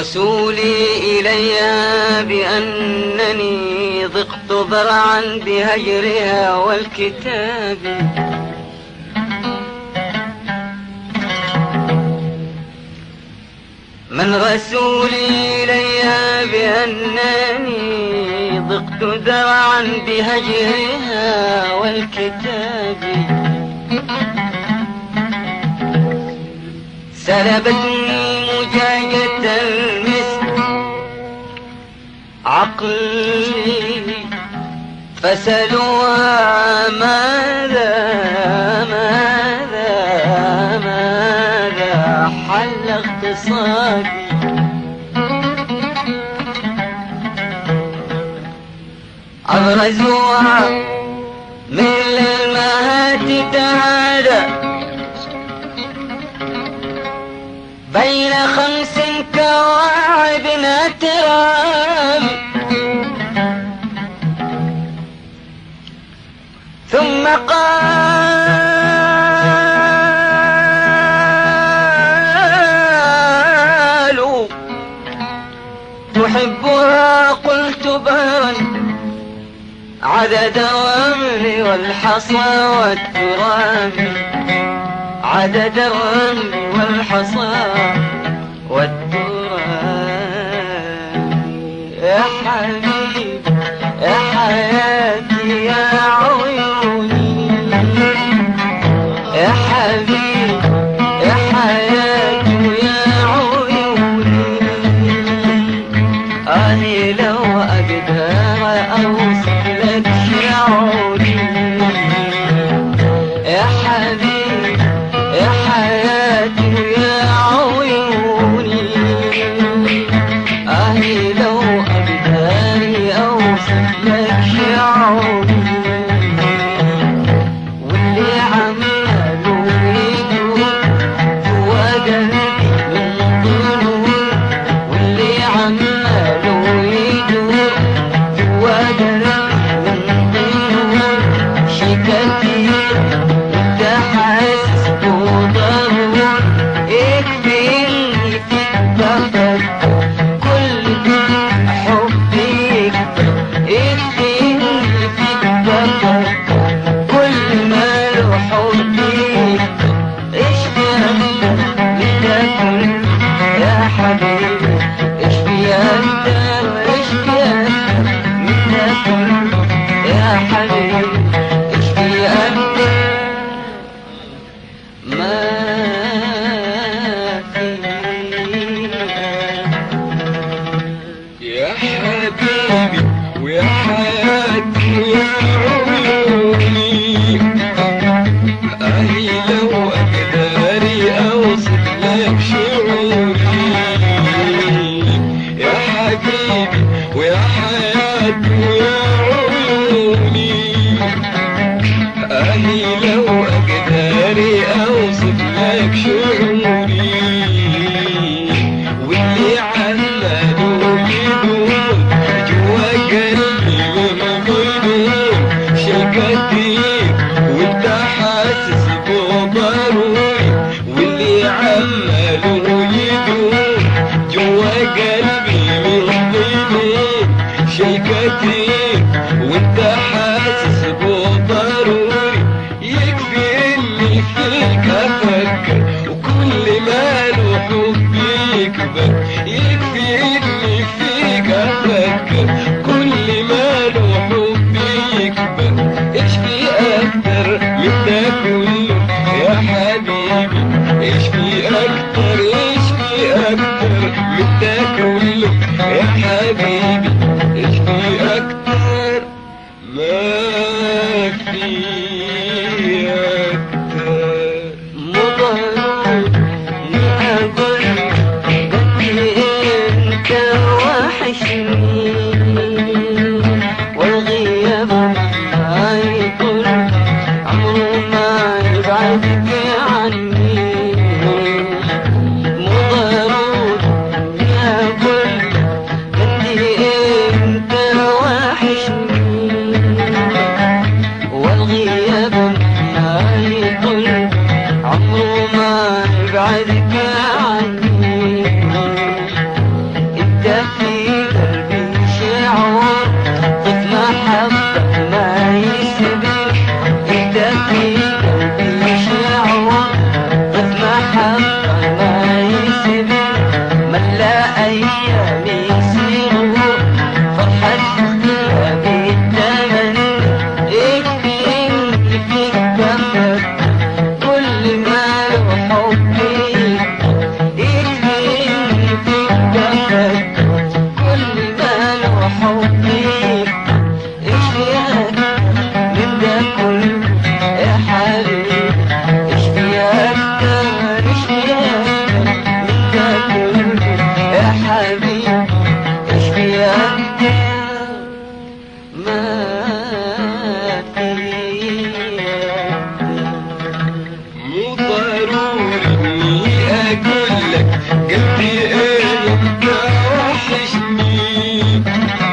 رسولي إلي بأنني ضقت ضرعا بهجرها والكتاب. من رسولي إلي بأنني ضقت ذرعا بهجرها والكتاب. سلبتني مجاجة المسك عقلي فسألوها ماذا حل اغتصابي. أبرزوها مثل المهات تهادى بين 5 كواعب أترام. ثم قالوا تحبها قلت بهرا عدد الرمل والحصى والتراب. عدد الرمل والحصى والتراب. يا حبيبي يا حياتي يا عيوني. يا حبيبي يا حياتي يا عيوني. أني لو أقدر أوصف لك شعوري. يا حبيبي يا حياتي يا عيوني. أهي لو أقدر أوصف لك شعوري. واللي عماله يدور جوا قلبي من ظنون. واللي عماله يدور جوا قلبي من ظنون. شي كتير وانت حاسس بضرور. يكفيني فيك بفكر كل حبي يكبر. يكفيني فيك بفكر كل ما له حبي يكبر. ايش في اكتر من ده كله يا حبيبي؟ ايش في اكتر ايش في اكتر من ده كله يا حبيبي؟ ايش في اكتر ما في. يا حبيبي ويا حياتي ويا عيوني. أهي لو أقدر أوصف لك شعوري. يا حبيبي ويا حياتي ويا عيوني. أهي لو أقدر أوصف لك شعوري. واللي عماله يدور جوا قلبي من ظنون. شي كتير وانت حاسس بضروري. واللي عماله يدور جوا قلبي من ظنون. شي كتير وانت حاسس بضروري. يكفي اللي فيك افكر وكل ما له حبي يكبر. يكفي اللي فيك افكر كل ما له حبي يكبر. ايش في اكتر من ده كله يا حبيبي؟ ايش في اكتر ايش في اكتر من ده كله يا حبيبي؟ ايش في اكتر ما في اكتر. مضروب أقول قلبي انت وحشني. والغياب ما يطول عمره ما يبعدك عني. مضروب أقول قلبي انت وحشني. والغياب ما يطول عمره ما يبعدك عني. ما فيها مو ضروري اني اقول لك قلبي انت وحشني،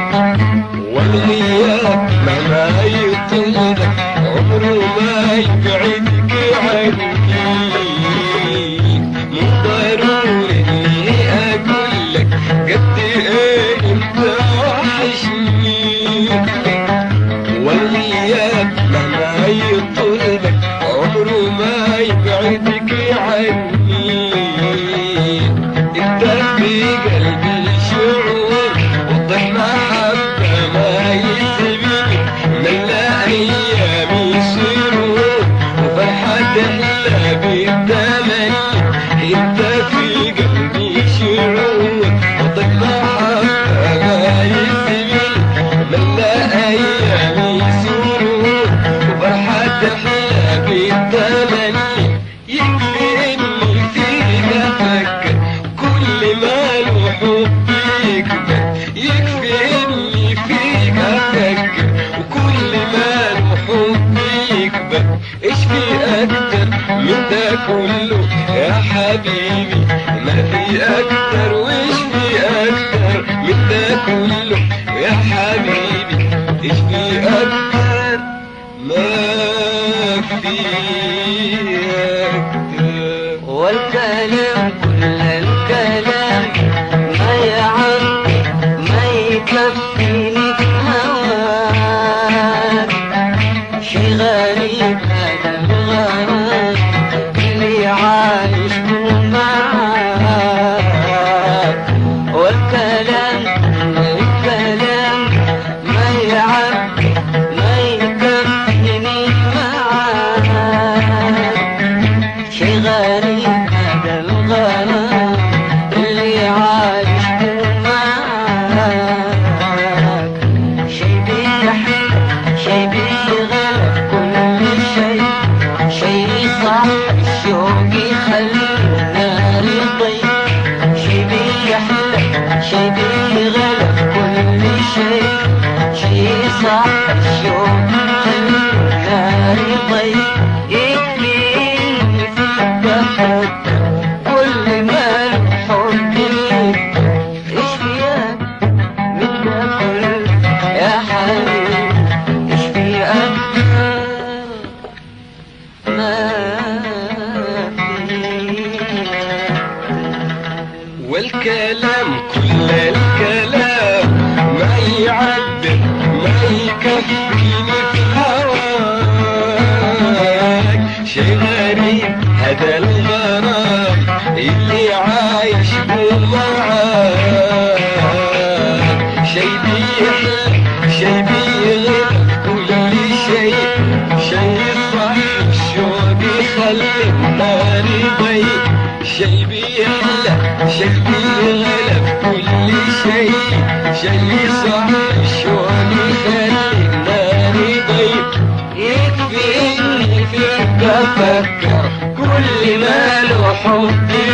والغياب مهما يطولك عمره ما يبعدك عني. مو ضروري اني اقول لك قلبي انت وحشني، والغياب مهما يطولك عمره ما يبعدك عني. انت في قلبي شعور وضح محبة ما يسبني، ملا ايامي سرور وفرحة تحلى بالتمني. انت في قلبي شعور وضح محبة ما يسبني، ملا ايامي سرور وفرحة تحلى بالتمني. يكفي اني فيك افكر كل ما له حب يكبر، يكفي اني فيك افكر وكل ما له حب يكبر. ايش في اكتر من ده كله يا حبيبي؟ ما في اكتر، وايش في اكتر من ده كله يا حبيبي؟ ايش في اكتر؟ ما في اكتر. والكلام كل الكلام ما يعبي ما يكفيني في هواك. شي غريب هذا الغرام اللي عايش معاك. والكلام كل الكلام ما يعبي ما يكفيني معاك. شي غريب هذا الغرام اللي عايش معاك. شي بيحب شي بيغلب كل شي، شي صح الشوق يخلي النار يضيق. شي بيحلى شي بيغلب كل شي، شي صح الشوق يخلي النار يضيق. يكفيني فيك بفكر كل ما الحب يكبر. ايش فيك من ده كله يا حبيبي؟ ايش في اكتر؟ ما فيها والكلام كل الكلام ما يعبر ما يكفيني في هواك. شي غريب هذا الغرام اللي عايش معاك. شي بيحلى شي بيغلب كل شي، شي صح الشوق يخلي النار يضيق. شي بيحلى شي بيغلب كل شي، شي صح الشوق يخلي النار يضيق. يكفيني فيك افكر كل ما له حب